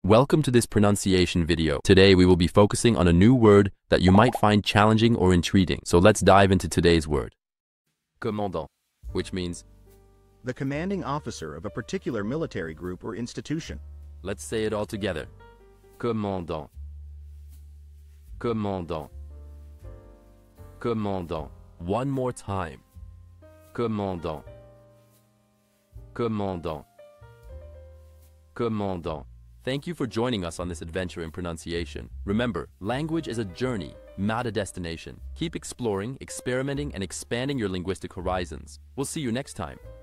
Welcome to this pronunciation video. Today we will be focusing on a new word that you might find challenging or intriguing. So let's dive into today's word. Commandant, which means the commanding officer of a particular military group or institution. Let's say it all together. Commandant. Commandant. Commandant. One more time. Commandant. Commandant. Commandant. Thank you for joining us on this adventure in pronunciation. Remember, language is a journey, not a destination. Keep exploring, experimenting, and expanding your linguistic horizons. We'll see you next time.